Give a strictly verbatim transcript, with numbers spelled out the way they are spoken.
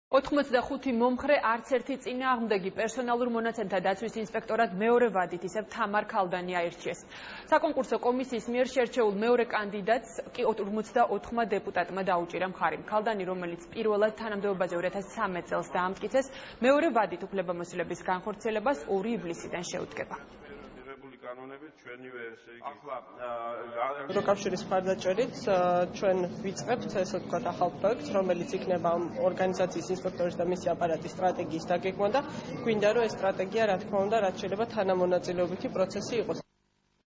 ოთხმოცდახუთი მომხრე არც ერთი წინააღმდეგი პერსონალურ მონაცემთა დაცვის ინსპექტორად მეორე ვადით ისევ თამარ ქალდანი აირჩიეს. საკონკურსო კომისიის მიერ შერჩეულ მეორე კანდიდატს კი ორმოცდაოთხმა დეპუტატმა დაუჭირა მხარი. ქალდანი, რომელიც პირველად თანამდებობაზე ორი ათას სამი წელს დაამტკიცეს, მეორე ვადით უფლებამოსილების განხორციელებას ორი ივლისიდან შეუდგება. Ევროკავშირის მხარდაჭერით ჩვენ ვიწყებთ ესე ვთქვათ ახალ პროექტს, რომელიც იქნება ორგანიზაციის ინსპექტორის და მისი აპარატის სტრატეგიის დაგეგმვა და გვინდა რომ ეს სტრატეგია რა თქმა უნდა რაც შეიძლება თანამონაწილეობითი პროცესი იყოს.